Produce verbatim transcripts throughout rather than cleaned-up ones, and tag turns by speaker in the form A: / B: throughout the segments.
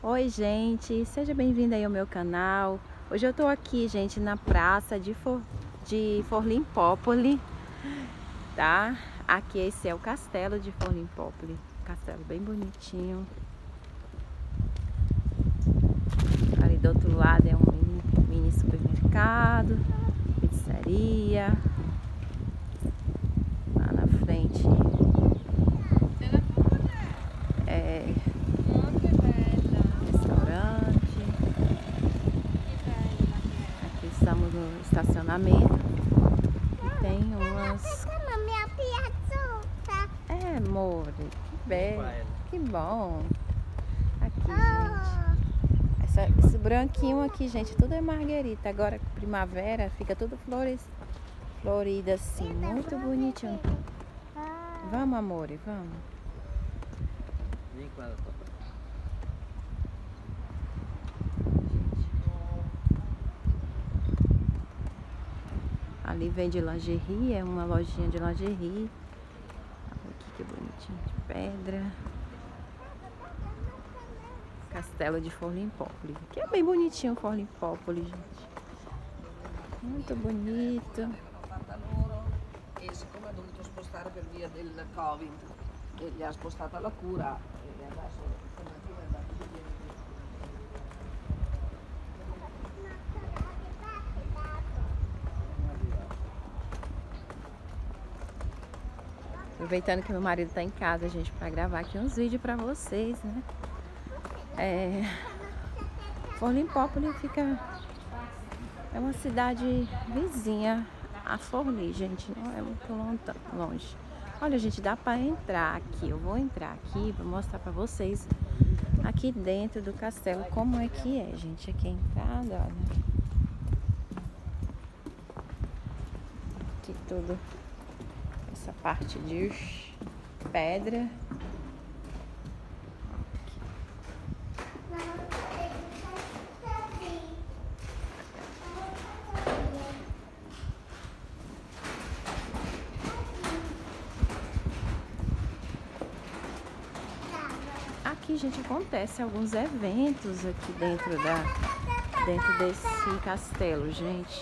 A: Oi, gente, seja bem-vindo aí ao meu canal. Hoje eu tô aqui, gente, na praça de, For... de Forlimpópolis, tá? Aqui esse é o castelo de Forlimpópolis, castelo bem bonitinho. Ali do outro lado é um mini, mini supermercado, pizzaria. Lá na frente é restaurante. Aqui estamos no estacionamento e tem umas... É, amor, que belo, que bom. Aqui, gente. Essa, esse branquinho aqui, gente, tudo é marguerita. Agora, primavera, fica tudo flores, florida assim, muito bonitinho. Vamos, amor, vamos. Ali vende lingerie, é uma lojinha de lingerie. Olha aqui que bonitinho, de pedra. Castelo de Forlimpópolis. Aqui é bem bonitinho Forlimpópolis, gente. Muito bonito.
B: E siccome ha dovuto spostare per via del Covid, e gli ha spostata la cura e adesso stamattina è andato via.
A: Aproveitando que meu marido tá em casa, gente, para gravar aqui uns vídeos para vocês, né? É... Forlimpópolis fica... É uma cidade vizinha a Forli, gente, não é muito longe. Olha, gente, dá para entrar aqui. Eu vou entrar aqui para mostrar para vocês aqui dentro do castelo como é que é, gente. Aqui a entrada, olha. Aqui tudo, essa parte de pedra. Aqui, gente, acontece alguns eventos aqui dentro da dentro desse castelo, gente.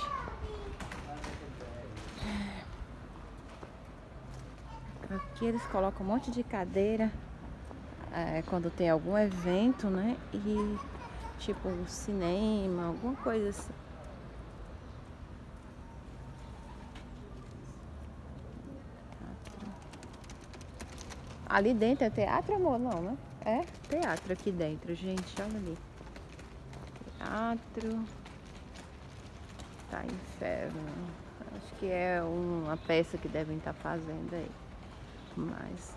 A: Aqui eles colocam um monte de cadeira é, quando tem algum evento, né? E tipo um cinema, alguma coisa assim. Ali dentro é teatro, amor? Não, né? É teatro aqui dentro, gente. Olha ali. Teatro. Tá, inferno. Acho que é uma peça que devem estar fazendo aí. Mas...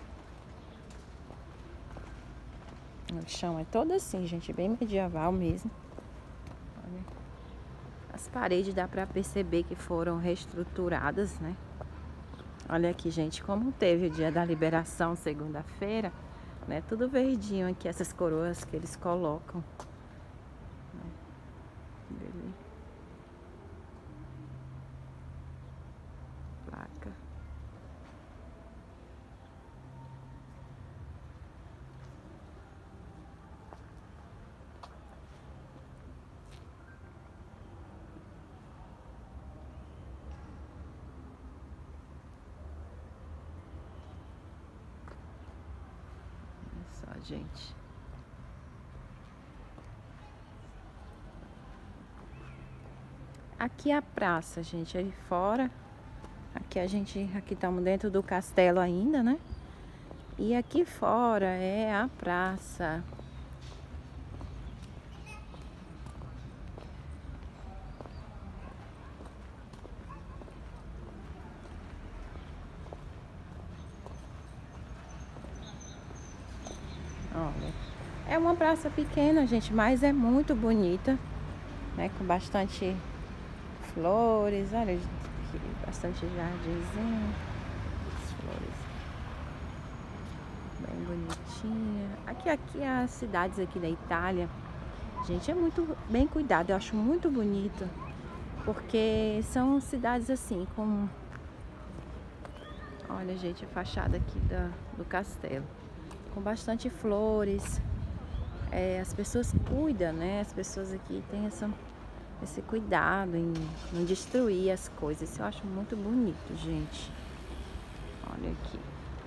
A: o chão é todo assim, gente. Bem medieval mesmo. Olha. As paredes dá pra perceber que foram reestruturadas, né? Olha aqui, gente, como teve o dia da liberação, segunda-feira, né? Tudo verdinho aqui, essas coroas que eles colocam. Beleza. Placa. Olha só, gente. Aqui é a praça, gente, aí fora. Aqui a gente, aqui estamos dentro do castelo ainda, né? E aqui fora é a praça. Olha, é uma praça pequena, gente, mas é muito bonita, né? Com bastante flores, olha aqui, bastante jardinzinho, flores bem bonitinha. Aqui, aqui as cidades aqui da Itália, gente, é muito bem cuidado. Eu acho muito bonito, porque são cidades assim com... Olha, gente, a fachada aqui da, do castelo, com bastante flores. é, as pessoas cuidam, né? As pessoas aqui têm essa, esse cuidado em não destruir as coisas. Isso eu acho muito bonito, gente. Olha aqui.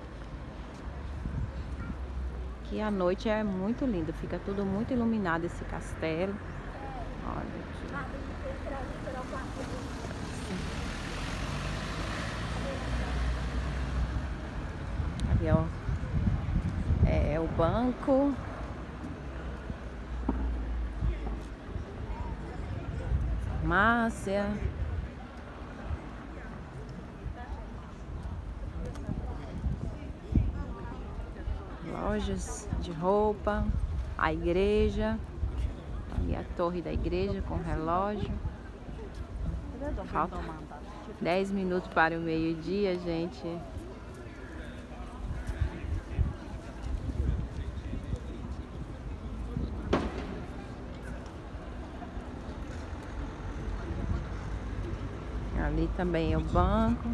A: Aqui à noite é muito lindo, fica tudo muito iluminado esse castelo. Olha aqui. Ali, ó, é o banco. Farmácia. Lojas de roupa, a igreja, ali a torre da igreja com relógio. Falta dez minutos para o meio-dia, gente. Ali também é o banco.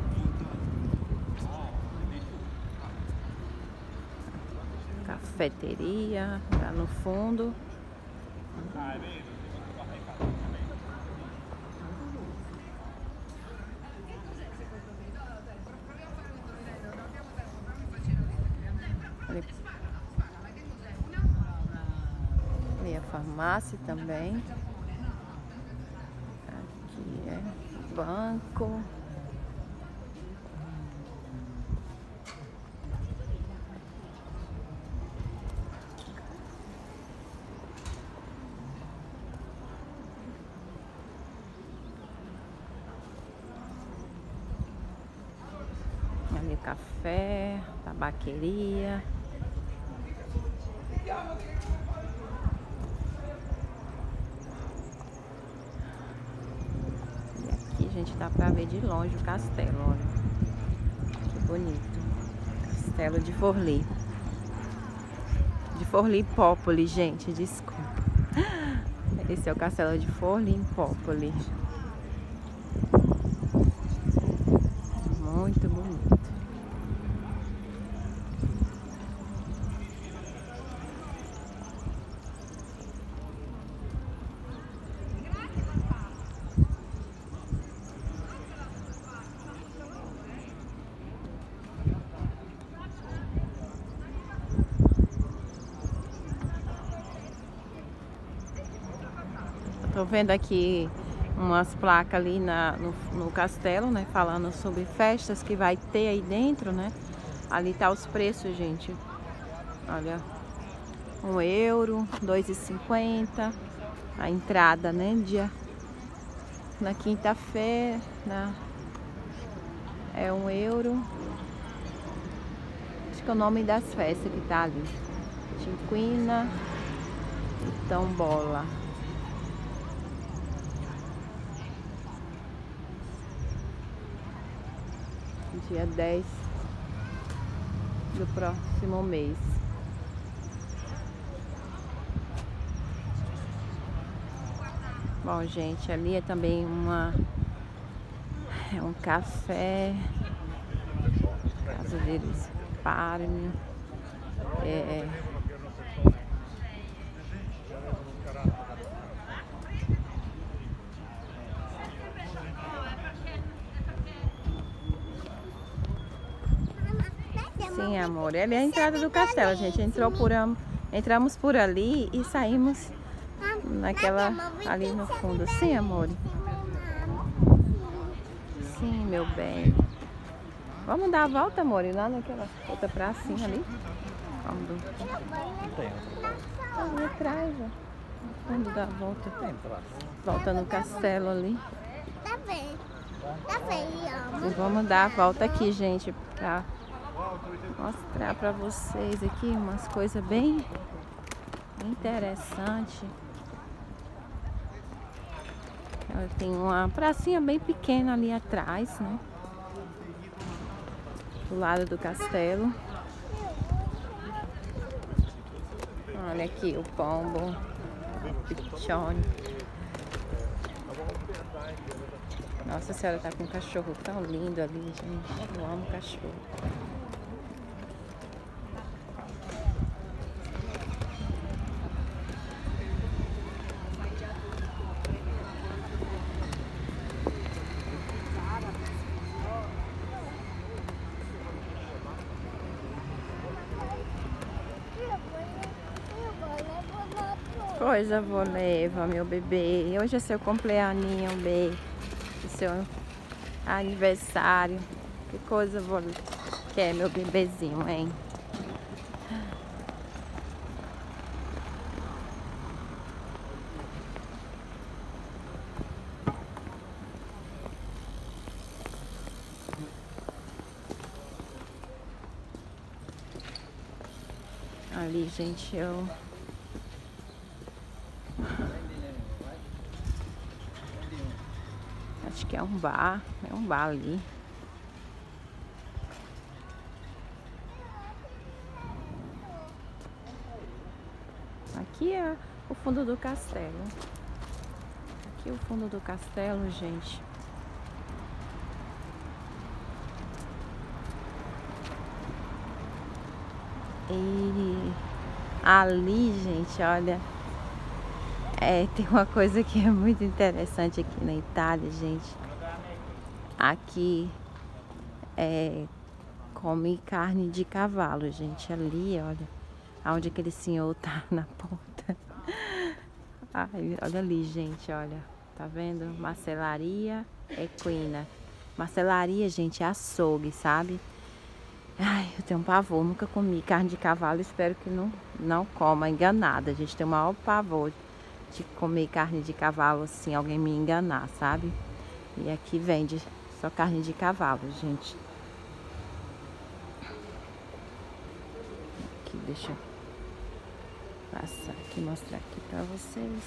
A: Cafeteria, lá no fundo. Ali, ali a farmácia também. Aqui é banco. Ali café, tabaqueria. E aqui, gente, dá pra ver de longe o castelo, olha. Que bonito. Castelo de Forli. De Forlimpópolis, gente, desculpa. Esse é o castelo de Forlimpópolis. Muito bonito. Tô vendo aqui umas placas ali na, no, no castelo, né? Falando sobre festas que vai ter aí dentro, né? Ali tá os preços, gente. Olha, um euro, dois e cinquenta. A entrada, né? Dia, na quinta-feira, na, é um euro. Acho que é o nome das festas que tá ali. Cinquina e Tombola. Dia dez do próximo mês. Bom, gente, ali é também uma é um café, casa deles, Parme, é sim, amor. Ali é a entrada do castelo. A gente entrou por entramos por ali e saímos naquela ali no fundo. Sim, amor. Sim, meu bem. Vamos dar a volta, amor, lá naquela outra pracinha ali. Vamos. Ali atrás, ó. No fundo da volta. Volta no castelo ali.
C: Tá bem. Tá bem,
A: E vamos dar a volta aqui, gente, pra mostrar pra vocês aqui umas coisas bem interessantes. Ela tem uma pracinha bem pequena ali atrás, né? Do lado do castelo. Olha aqui o pombo, o pichone. Nossa Senhora, tá com um cachorro tão lindo ali, gente. Eu amo cachorro. Coisa vou levar, meu bebê. Hoje é seu cumpleaninho, bebê. Seu aniversário. Que coisa vou quer, meu bebezinho, hein? Ali, gente, eu... acho que é um bar, é um bar ali. Aqui é o fundo do castelo. Aqui é o fundo do castelo, gente. E ali, gente, olha, é, tem uma coisa que é muito interessante aqui na Itália, gente. Aqui é, come carne de cavalo, gente. Ali, olha, aonde aquele senhor tá na ponta. Ai, olha ali, gente, olha, tá vendo? Marcelaria Equina. Marcelaria, gente, é açougue, sabe? Ai, eu tenho um pavor, nunca comi carne de cavalo, espero que não, não coma, enganada. A gente tem o maior pavor de comer carne de cavalo, assim, alguém me enganar, sabe? E aqui vende só carne de cavalo, gente. Aqui, deixa eu passar aqui, mostrar aqui pra vocês.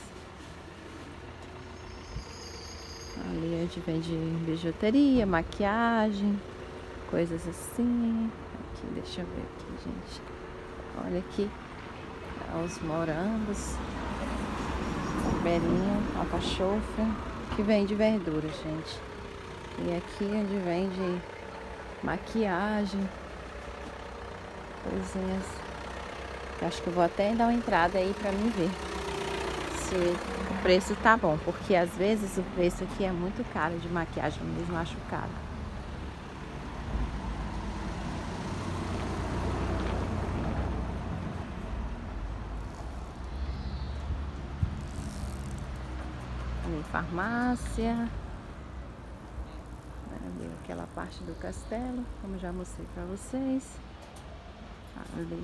A: Ali a gente vende bijuteria, maquiagem, coisas assim. Aqui, deixa eu ver aqui, gente. Olha aqui, os morangos, o belinho, alcachofra, que vende verdura, gente. E aqui onde vende maquiagem, coisinhas. Eu acho que eu vou até dar uma entrada aí pra mim ver se o preço tá bom, porque às vezes o preço aqui é muito caro de maquiagem, eu mesmo acho caro. Ali, farmácia. Ali, aquela parte do castelo, como já mostrei pra vocês. Ali.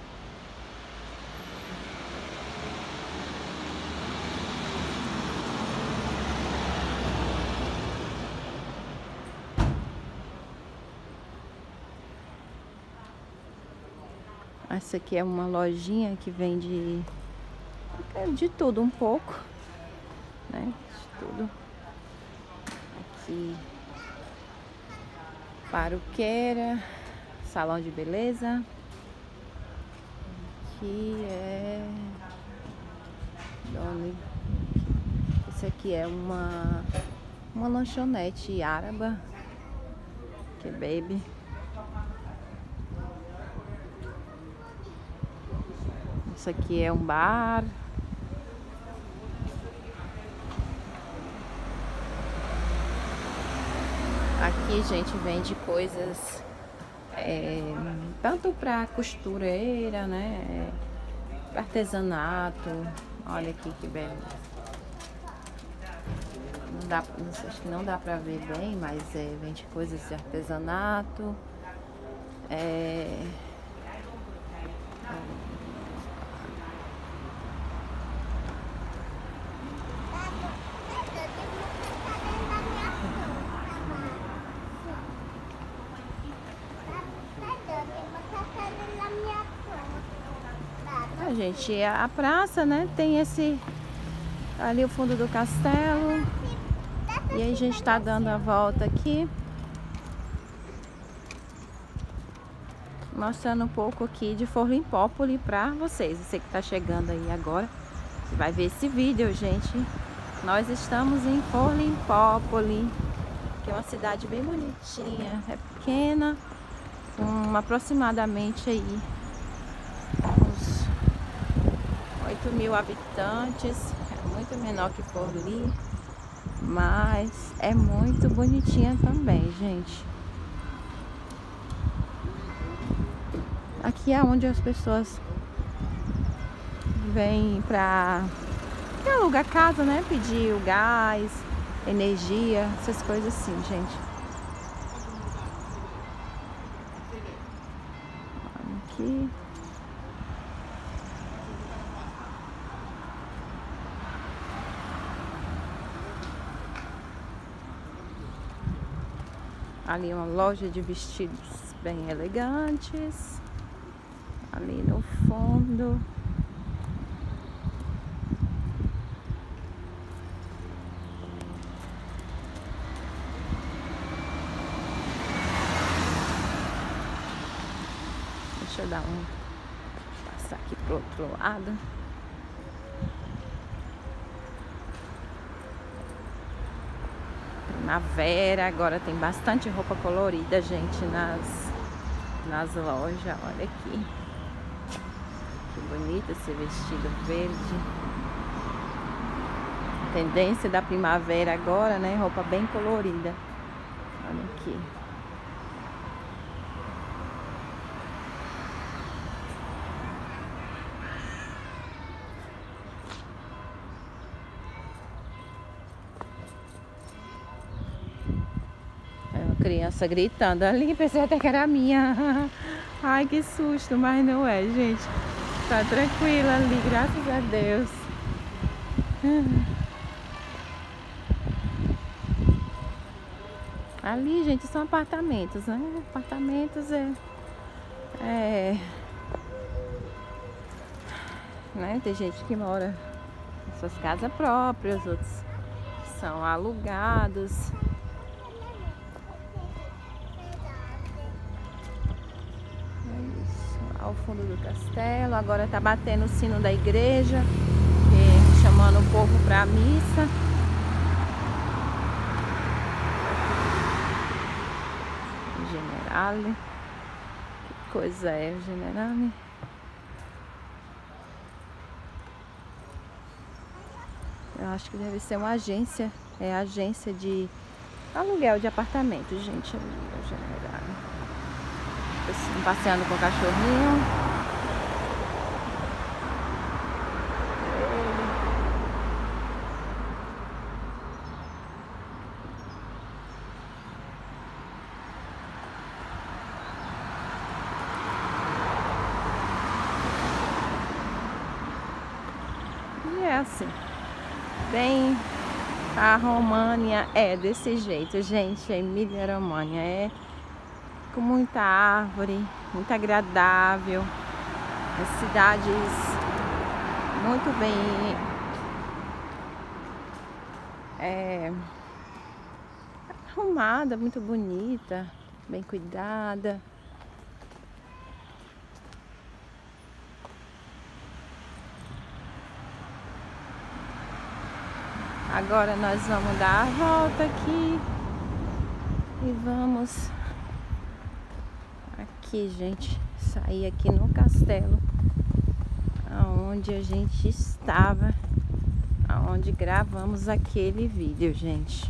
A: Essa aqui é uma lojinha que vende de tudo um pouco, né? De tudo. Aqui, paruqueira, salão de beleza. Aqui é... Esse aqui é uma, uma lanchonete árabe, que baby. Isso aqui é um bar. Aqui, gente, vende coisas é, tanto para costureira, né? Pra artesanato. Olha aqui que belo. Não dá, não sei, acho que não dá pra ver bem, mas é, vende coisas de artesanato. É, a gente, a praça, né? Tem esse ali o fundo do castelo. E aí a gente tá dando a volta aqui, mostrando um pouco aqui de Forlimpopoli pra vocês. Você que tá chegando aí agora, você vai ver esse vídeo, gente. Nós estamos em Forlimpopoli, que é uma cidade bem bonitinha, é pequena, com aproximadamente aí uns oito mil habitantes, é muito menor que Forli, mas é muito bonitinha também, gente. Aqui é onde as pessoas vem pra que aluga casa, né? Pedir o gás, energia, essas coisas assim, gente. Aqui. Ali uma loja de vestidos bem elegantes. Ali no fundo. Deixa eu dar um passar aqui pro outro lado. Primavera, agora tem bastante roupa colorida, gente, nas, nas lojas. Olha aqui. Que bonito esse vestido verde. Tendência da primavera agora, né? Roupa bem colorida. Olha aqui. Criança gritando ali, pensei até que era minha. Ai, que susto, mas não é, gente. Tá tranquila ali, graças a Deus. Ali, gente, são apartamentos, né? Apartamentos é... é né? Tem gente que mora em suas casas próprias, outros são alugados. Ao fundo do castelo, agora tá batendo o sino da igreja, e chamando o povo para a missa. Generale, que coisa é o Generale? Eu acho que deve ser uma agência, é agência de aluguel de apartamento, gente, ali é o Generale. Passeando com o cachorrinho. E é assim. Bem, a România é desse jeito, gente. A Emília-România é com muita árvore, muito agradável, as cidades muito bem é, arrumada, muito bonita, bem cuidada. Agora nós vamos dar a volta aqui e vamos aqui, gente, sair aqui no castelo aonde a gente estava, aonde gravamos aquele vídeo, gente.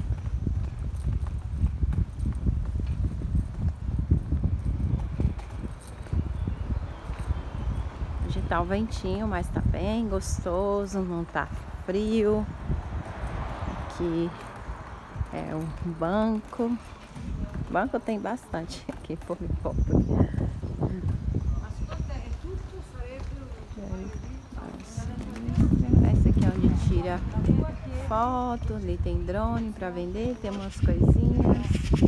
A: Hoje tá o ventinho, mas tá bem gostoso, não tá frio. Aqui é um banco. Banco tem bastante aqui por Florianópolis. Esse aqui é onde tira foto, ali tem drone para vender, tem umas coisinhas.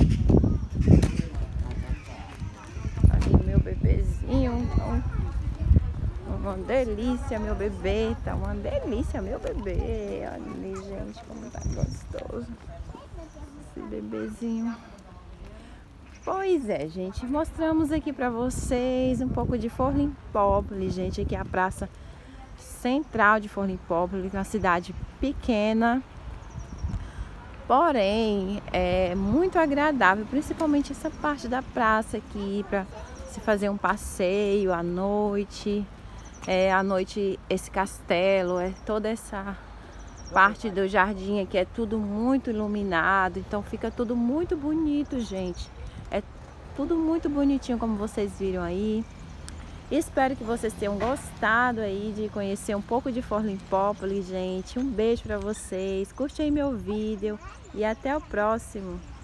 A: Ali meu bebezinho, uma delícia meu bebê, tá uma delícia meu bebê. Olha ali, gente, como tá gostoso esse bebezinho. Pois é, gente, mostramos aqui pra vocês um pouco de Florianópolis, gente. Aqui é a praça central de Florianópolis, uma cidade pequena, porém é muito agradável, principalmente essa parte da praça aqui, para se fazer um passeio à noite. É, à noite esse castelo, é toda essa parte do jardim aqui, é tudo muito iluminado, então fica tudo muito bonito, gente. É tudo muito bonitinho, como vocês viram aí. Espero que vocês tenham gostado aí de conhecer um pouco de Forlimpópolis, gente. Um beijo para vocês. Curte aí meu vídeo e até o próximo.